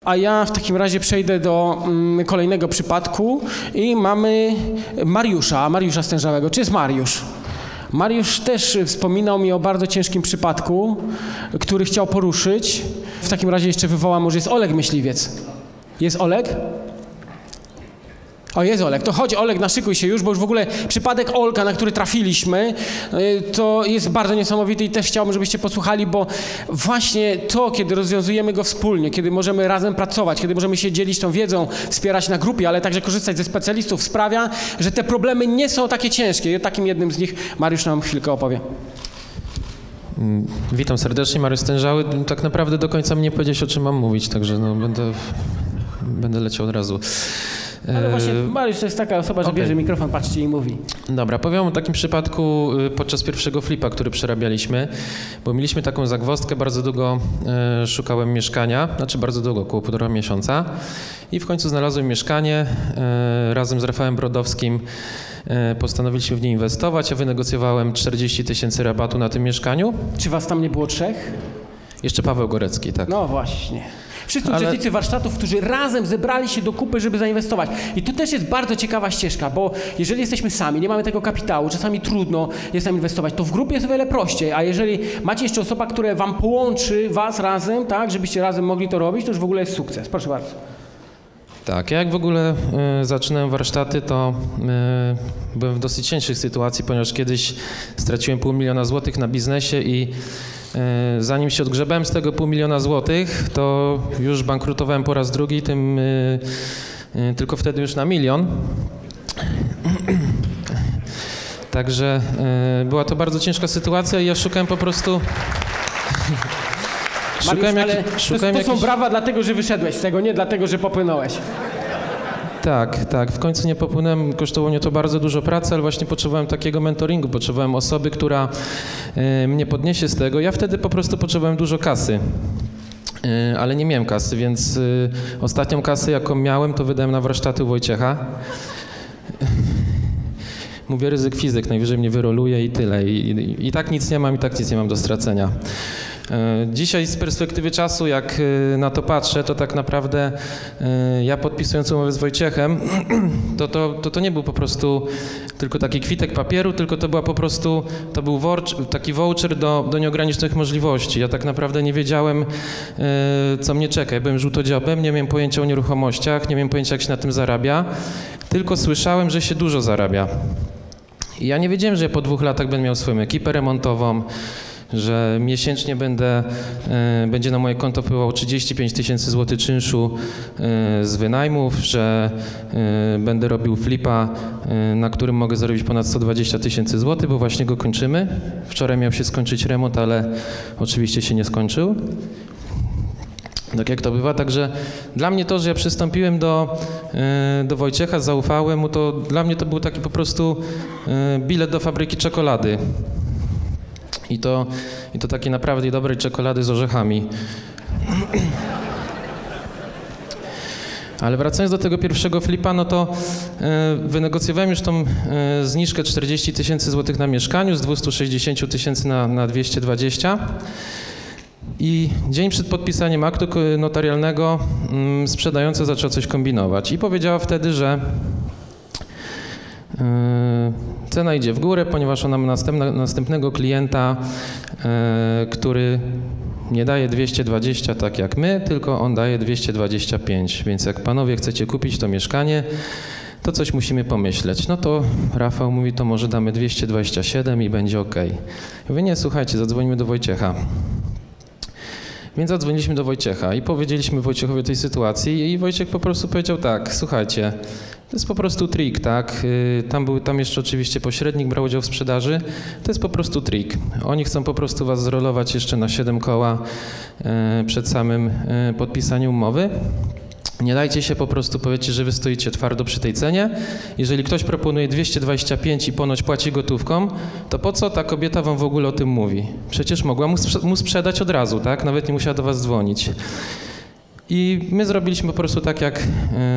A ja w takim razie przejdę do kolejnego przypadku i mamy Mariusza Stężałego. Czy jest Mariusz? Mariusz też wspominał mi o bardzo ciężkim przypadku, który chciał poruszyć. W takim razie jeszcze wywołam, może jest Oleg Myśliwiec. Jest Oleg? O, jest Oleg. To chodź, Oleg, naszykuj się już, bo już w ogóle przypadek Olka, na który trafiliśmy, to jest bardzo niesamowity i też chciałbym, żebyście posłuchali, bo właśnie to, kiedy rozwiązujemy go wspólnie, kiedy możemy razem pracować, kiedy możemy się dzielić tą wiedzą, wspierać na grupie, ale także korzystać ze specjalistów, sprawia, że te problemy nie są takie ciężkie. I o takim jednym z nich Mariusz nam chwilkę opowie. Witam serdecznie, Mariusz Stężały. Tak naprawdę do końca mi nie powiedziałeś, o czym mam mówić, także no, będę leciał od razu. Ale właśnie Mariusz to jest taka osoba, że bierze mikrofon, patrzcie i mówi. Dobra, powiem o takim przypadku podczas pierwszego flipa, który przerabialiśmy, bo mieliśmy taką zagwozdkę, bardzo długo szukałem mieszkania, znaczy bardzo długo, około 1,5 miesiąca i w końcu znalazłem mieszkanie, razem z Rafałem Brodowskim postanowiliśmy w nie inwestować, ja wynegocjowałem 40 000 rabatu na tym mieszkaniu. Czy was tam nie było 3? Jeszcze Paweł Gorecki, tak. No właśnie. Wszyscy uczestnicy warsztatów, którzy razem zebrali się do kupy, żeby zainwestować. I to też jest bardzo ciekawa ścieżka, bo jeżeli jesteśmy sami, nie mamy tego kapitału, czasami trudno jest nam inwestować, to w grupie jest o wiele prościej, a jeżeli macie jeszcze osoba, która wam połączy was razem, tak, żebyście razem mogli to robić, to już w ogóle jest sukces. Proszę bardzo. Tak, ja jak w ogóle zaczynałem warsztaty, to byłem w dosyć cięższej sytuacji, ponieważ kiedyś straciłem 500 000 złotych na biznesie i zanim się odgrzebałem z tego 500 000 złotych, to już bankrutowałem po raz drugi, tylko wtedy już na 1 000 000. Także była to bardzo ciężka sytuacja i ja szukałem po prostu... To są brawa dlatego, że wyszedłeś z tego, nie dlatego, że popłynąłeś. Tak. W końcu nie popłynąłem, kosztowało mnie to bardzo dużo pracy, ale właśnie potrzebowałem takiego mentoringu, potrzebowałem osoby, która mnie podniesie z tego. Ja wtedy po prostu potrzebowałem dużo kasy, ale nie miałem kasy, więc ostatnią kasę, jaką miałem, to wydałem na warsztaty u Wojciecha. Mówię ryzyk fizyk, najwyżej mnie wyroluje i tyle. I tak nic nie mam, do stracenia. Dzisiaj z perspektywy czasu, jak na to patrzę, to tak naprawdę ja podpisując umowę z Wojciechem, to nie był po prostu tylko taki kwitek papieru, tylko to była po prostu, to był taki voucher do nieograniczonych możliwości. Ja tak naprawdę nie wiedziałem, co mnie czeka. Ja byłem żółtodziobem, nie miałem pojęcia o nieruchomościach, nie miałem pojęcia, jak się na tym zarabia, tylko słyszałem, że się dużo zarabia. I ja nie wiedziałem, że ja po 2 latach będę miał swoją ekipę remontową, że miesięcznie będzie na moje konto wpływało 35 000 złotych czynszu z wynajmów, że będę robił flipa, na którym mogę zarobić ponad 120 000 złotych, bo właśnie go kończymy. Wczoraj miał się skończyć remont, ale oczywiście się nie skończył. Tak jak to bywa, także dla mnie to, że ja przystąpiłem do Wojciecha, zaufałem mu, to dla mnie to był taki po prostu bilet do fabryki czekolady. I to takiej naprawdę dobrej czekolady z orzechami. Ale wracając do tego pierwszego flipa, no to wynegocjowałem już tą zniżkę 40 000 złotych na mieszkaniu, z 260 000 na 220. I dzień przed podpisaniem aktu notarialnego sprzedająca zaczęła coś kombinować i powiedziała wtedy, że cena idzie w górę, ponieważ ona ma następnego klienta, który nie daje 220 tak jak my, tylko on daje 225. Więc jak panowie chcecie kupić to mieszkanie, to coś musimy pomyśleć. No to Rafał mówi, to może damy 227 i będzie ok. Ja mówię, nie, słuchajcie, zadzwonimy do Wojciecha. Więc zadzwoniliśmy do Wojciecha i powiedzieliśmy Wojciechowi o tej sytuacji i Wojciech po prostu powiedział tak, słuchajcie, to jest po prostu trik, tak? Tam jeszcze oczywiście pośrednik brał udział w sprzedaży. To jest po prostu trik. Oni chcą po prostu was zrolować jeszcze na 7 koła przed samym podpisaniem umowy. Nie dajcie się, po prostu powiedzcie, że wy stoicie twardo przy tej cenie. Jeżeli ktoś proponuje 225 i ponoć płaci gotówką, to po co ta kobieta wam w ogóle o tym mówi? Przecież mogła mu sprzedać od razu, tak? Nawet nie musiała do was dzwonić. I my zrobiliśmy po prostu tak, jak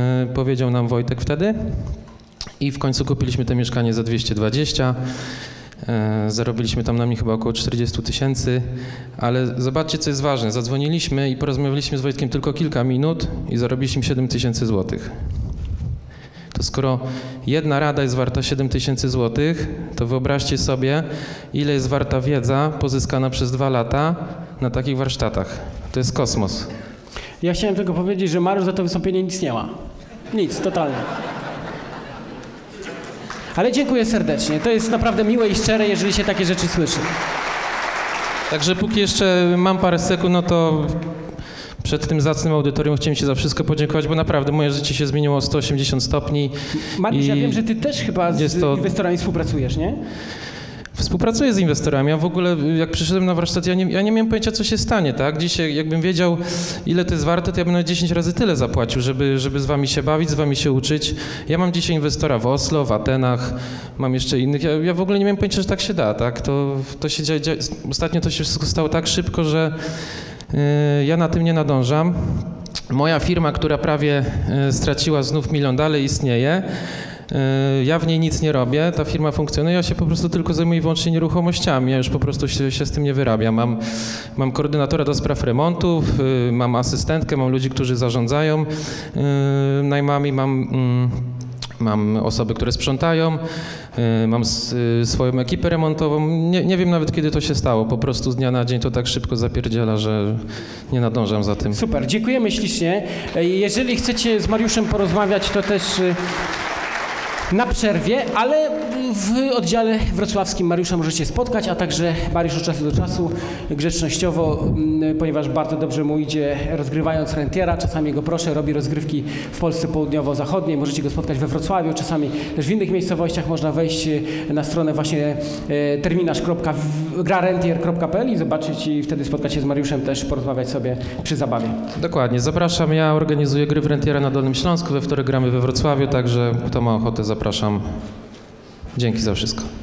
powiedział nam Wojtek wtedy. I w końcu kupiliśmy to mieszkanie za 220. Zarobiliśmy tam na mnie chyba około 40 000, ale zobaczcie, co jest ważne. Zadzwoniliśmy i porozmawialiśmy z Wojtkiem tylko kilka minut i zarobiliśmy 7 000 złotych. To skoro jedna rada jest warta 7 000 złotych, to wyobraźcie sobie, ile jest warta wiedza pozyskana przez 2 lata na takich warsztatach. To jest kosmos. Ja chciałem tylko powiedzieć, że Mariusz za to wystąpienie nic nie ma. Nic, totalnie. Ale dziękuję serdecznie. To jest naprawdę miłe i szczere, jeżeli się takie rzeczy słyszy. Także póki jeszcze mam parę sekund, no to przed tym zacnym audytorium chciałem Ci za wszystko podziękować, bo naprawdę moje życie się zmieniło o 180 stopni. Mariusz, ja wiem, że Ty też chyba z inwestorami współpracujesz, nie? Współpracuję z inwestorami. Ja w ogóle, jak przyszedłem na warsztat, ja nie miałem pojęcia, co się stanie, tak? Dzisiaj, jakbym wiedział, ile to jest warte, to ja bym na 10 razy tyle zapłacił, żeby z Wami się bawić, z Wami się uczyć. Ja mam dzisiaj inwestora w Oslo, w Atenach, mam jeszcze innych. Ja w ogóle nie miałem pojęcia, że tak się da, tak? To się dzieje. Ostatnio to się wszystko stało tak szybko, że ja na tym nie nadążam. Moja firma, która prawie straciła znów 1 milion, dalej istnieje. Ja w niej nic nie robię, ta firma funkcjonuje, ja się po prostu tylko zajmuję wyłącznie nieruchomościami, ja już po prostu się z tym nie wyrabiam. Mam koordynatora do spraw remontów, mam asystentkę, mam ludzi, którzy zarządzają najmami, mam osoby, które sprzątają, mam swoją ekipę remontową. Nie wiem nawet, kiedy to się stało. Po prostu z dnia na dzień to tak szybko zapierdziela, że nie nadążam za tym. Super, dziękujemy ślicznie. Jeżeli chcecie z Mariuszem porozmawiać, to też na przerwie, ale w oddziale wrocławskim Mariusza możecie spotkać, a także Mariusz od czasu do czasu grzecznościowo, ponieważ bardzo dobrze mu idzie rozgrywając rentiera, czasami go proszę, robi rozgrywki w Polsce południowo-zachodniej, możecie go spotkać we Wrocławiu, czasami też w innych miejscowościach można wejść na stronę właśnie terminarz.grarentier.pl i zobaczyć i wtedy spotkać się z Mariuszem, też porozmawiać sobie przy zabawie. Dokładnie, zapraszam, ja organizuję gry w rentiera na Dolnym Śląsku, we wtorek gramy we Wrocławiu, także kto ma ochotę, zapraszam. Dzięki za wszystko.